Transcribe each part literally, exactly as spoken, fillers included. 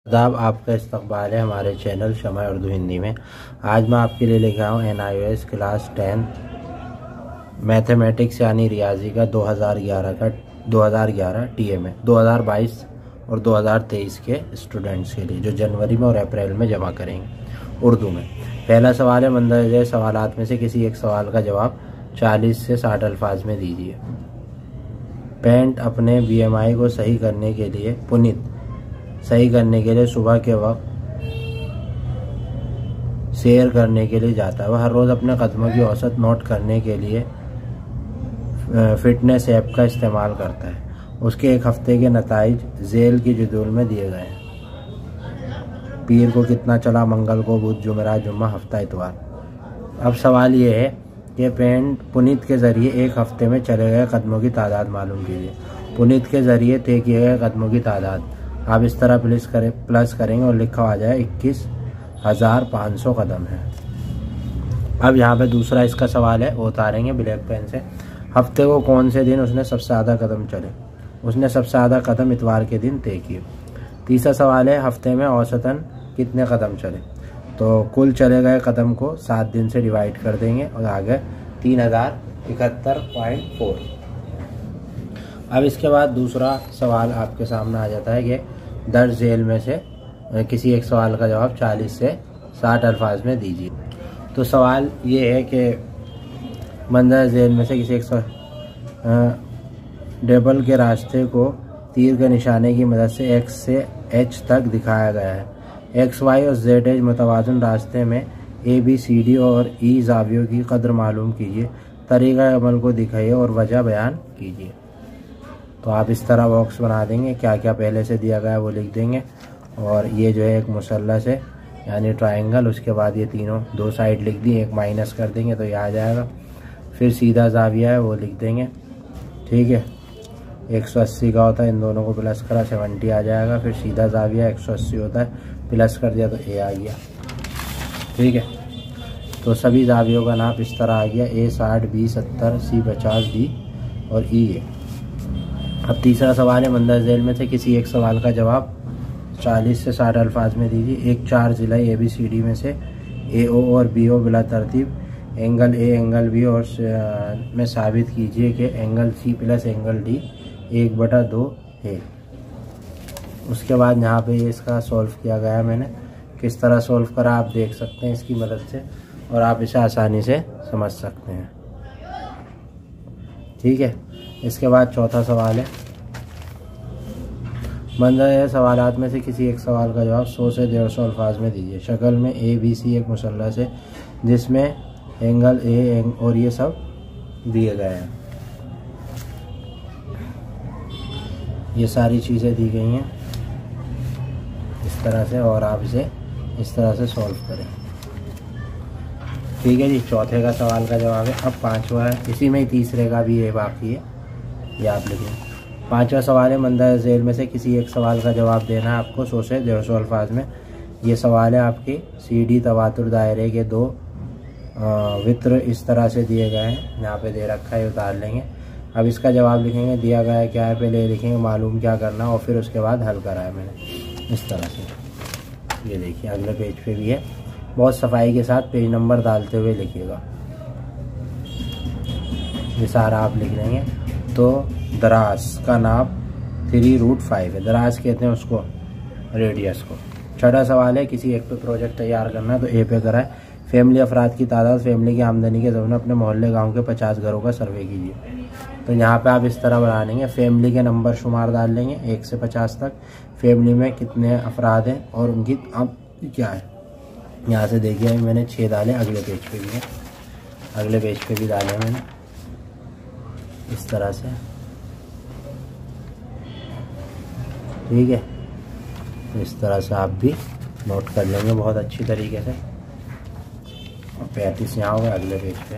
आदाब, आपका इस्तकबाल है हमारे चैनल शमा उर्दू हिंदी में। आज मैं आपके लिए लेकर आया हूँ N I O S class ten mathematics यानी रियाजी का दो हज़ार ग्यारह का दो हज़ार ग्यारह टी ए में दो हज़ार बाईस और दो हज़ार तेईस के स्टूडेंट्स के लिए जो जनवरी में और अप्रैल में जमा करेंगे उर्दू में। पहला सवाल है, मंदरजे सवालात में से किसी एक सवाल का जवाब चालीस से साठ अल्फाज में दीजिए। पेंट अपने बी एम आई को सही करने के लिए पुनीत सही करने के लिए सुबह के वक्त सैर करने के लिए जाता है। वह हर रोज़ अपने कदमों की औसत नोट करने के लिए फिटनेस ऐप का इस्तेमाल करता है। उसके एक हफ्ते के नताइज झेल की जदूल में दिए गए हैं। पीर को कितना चला, मंगल को, बुध, जुमेरात, जुम्मा, हफ्ता, इतवार। अब सवाल ये है कि पेंट पुनीत के ज़रिए एक हफ्ते में चले गए कदमों की तादाद मालूम कीजिए। पुनीत के ज़रिए तय किए गए कदमों की तादाद आप इस तरह प्लस करें प्लस करेंगे और लिखा आ जाए इक्कीस हज़ार पाँच सौ कदम है। अब यहाँ पे दूसरा इसका सवाल है, वो उतारेंगे ब्लैक पेन से। हफ्ते को कौन से दिन उसने सबसे ज़्यादा कदम चले? उसने सबसे ज़्यादा कदम इतवार के दिन तय किए। तीसरा सवाल है, हफ्ते में औसतन कितने कदम चले? तो कुल चले गए कदम को सात दिन से डिवाइड कर देंगे और आगे तीन हज़ार इकहत्तर पॉइंट फोर। अब इसके बाद दूसरा सवाल आपके सामने आ जाता है कि दर्ज झेल में से किसी एक सवाल का जवाब चालीस से साठ अल्फाज में दीजिए। तो सवाल ये है कि मंदर झेल में से किसी एक डेबल के रास्ते को तीर के निशाने की मदद से एक्स से एच तक दिखाया गया है। एक्स वाई और जेड एच मुतवाज़िन रास्ते में ए बी सी डी और ई जावियों की कदर मालूम कीजिए। तरीक़ा अमल को दिखाइए और वजह बयान कीजिए। तो आप इस तरह बॉक्स बना देंगे, क्या क्या पहले से दिया गया है वो लिख देंगे। और ये जो है एक मुसल्लस है यानी ट्रायंगल, उसके बाद ये तीनों दो साइड लिख दी, एक माइनस कर देंगे तो ये आ जाएगा। फिर सीधा जाविया है वो लिख देंगे, ठीक है। एक सौ अस्सी का होता है, इन दोनों को प्लस करा सेवेंटी आ जाएगा। फिर सीधा जाविया एक सौ अस्सी होता है, प्लस कर दिया तो ए आ गया, ठीक है। तो सभी जावियों का नाप इस तरह आ गया, ए साठ, बी सत्तर, सी पचास, डी और ई है। अब तीसरा सवाल है, मंदर झेल में से किसी एक सवाल का जवाब चालीस से साठ अल्फाज में दीजिए। एक चार जिलाई ए बी सी डी में से ए ओ और बी ओ बिला तरतीब एंगल ए एंगल बी और में साबित कीजिए कि angle C plus angle D एक बटा दो है। उसके बाद यहाँ पे इसका सॉल्व किया गया है, मैंने किस तरह सॉल्व करा आप देख सकते हैं इसकी मदद से, और आप इसे आसानी से समझ सकते हैं, ठीक है। इसके बाद चौथा सवाल है, मंदरजे सवालात में से किसी एक सवाल का जवाब सौ से डेढ़ सौ अल्फाज में दीजिए। शक्ल में ए बी सी एक मुसल्लस है जिसमें एंगल ए और ये सब दिए गए हैं। ये सारी चीज़ें दी गई हैं इस तरह से, और आप इसे इस तरह से सॉल्व करें, ठीक है जी। चौथे का सवाल का जवाब है। अब पांचवा है, इसी में ही तीसरे का भी ये बाकी है, ये आप लिखें। पांचवा सवाल है, मंदर झेल में से किसी एक सवाल का जवाब देना है आपको सौ से डेढ़ सौ अल्फाज में। ये सवाल है आपकी सी डी तवातुर दायरे के दो वित्र इस तरह से दिए गए हैं, यहाँ पे दे रखा है, उतार लेंगे। अब इसका जवाब लिखेंगे, दिया गया है क्या है पहले लिखेंगे, मालूम क्या करना और फिर उसके बाद हल करा है मैंने इस तरह से। ये देखिए अगले पेज पे भी है, बहुत सफाई के साथ पेज नंबर डालते हुए लिखिएगा, ये सारा आप लिख लेंगे। तो दराज का नाप थ्री रूट फाइव है, दराज कहते हैं उसको रेडियस को। छठा सवाल है, किसी एक पे प्रोजेक्ट तैयार करना है तो ए पे कराए। फैमिली अफराद की तादाद फैमिली की आमदनी के ज़माने अपने मोहल्ले गांव के पचास घरों का सर्वे कीजिए। तो यहाँ पे आप इस तरह बना लेंगे, फैमिली के नंबर शुमार डाल लेंगे एक से पचास तक, फैमिली में कितने अफराद हैं और उनकी अब क्या है। यहाँ से देखिए मैंने छः डाले, अगले पेज पे भी है, अगले पेज पे भी डाले मैंने इस तरह से, ठीक है। तो इस तरह से आप भी नोट कर लेंगे बहुत अच्छी तरीके से। और पैंतीस यहाँ होगा अगले पेज पे,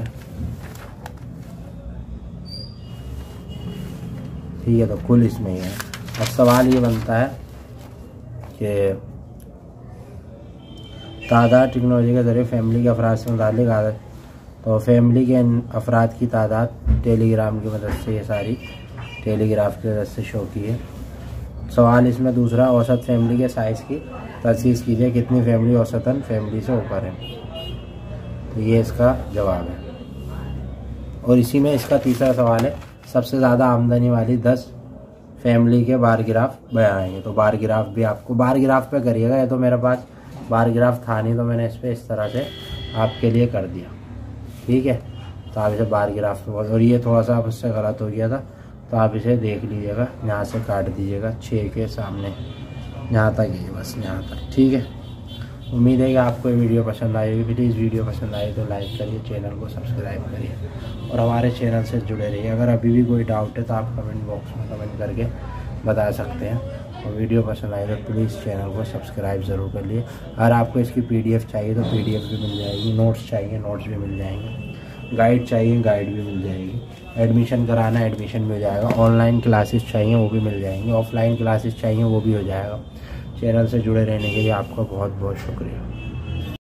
ठीक है। तो कुल इसमें ही है। अब सवाल ये बनता है कि तादाद टेक्नोलॉजी के ज़रिए फैमिली के अफराद से मुताल्लिक़ आदत, तो फैमिली के अफराद की तादाद टेलीग्राम की मदद से, ये सारी टेलीग्राफ की मदद से शो की है। सवाल इसमें दूसरा, औसत फैमिली के साइज़ की तजसीस कीजिए, कितनी फैमिली औसतन फैमिली से ऊपर है। तो ये इसका जवाब है। और इसी में इसका तीसरा सवाल है, सबसे ज़्यादा आमदनी वाली दस फैमिली के बार ग्राफ बनाएंगे। तो बार ग्राफ भी आपको बार ग्राफ पे करिएगा, ये तो मेरे पास बार ग्राफ था नहीं तो मैंने इस पर इस तरह से आपके लिए कर दिया, ठीक है। तो आप इसे बार ग्राफ में, और ये थोड़ा सा मुझसे गलत हो गया था तो आप इसे देख लीजिएगा, यहाँ से काट दीजिएगा छः के सामने, यहाँ तक ये बस यहाँ तक, ठीक है। उम्मीद है कि आपको ये वीडियो पसंद आएगी। प्लीज़ वीडियो पसंद आई तो लाइक करिए, चैनल को सब्सक्राइब करिए और हमारे चैनल से जुड़े रहिए। अगर अभी भी कोई डाउट है तो आप कमेंट बॉक्स में कमेंट करके बता सकते हैं। और वीडियो पसंद आए तो प्लीज़ चैनल को सब्सक्राइब ज़रूर कर लिए। अगर आपको इसकी पीडीएफ चाहिए तो पीडीएफ भी मिल जाएगी, नोट्स चाहिए नोट्स भी मिल जाएंगे, गाइड चाहिए गाइड भी मिल जाएगी, एडमिशन कराना है एडमिशन मिल जाएगा, ऑनलाइन क्लासेस चाहिए वो भी मिल जाएंगे, ऑफलाइन क्लासेस चाहिए वो भी हो जाएगा। चैनल से जुड़े रहने के लिए आपका बहुत बहुत शुक्रिया।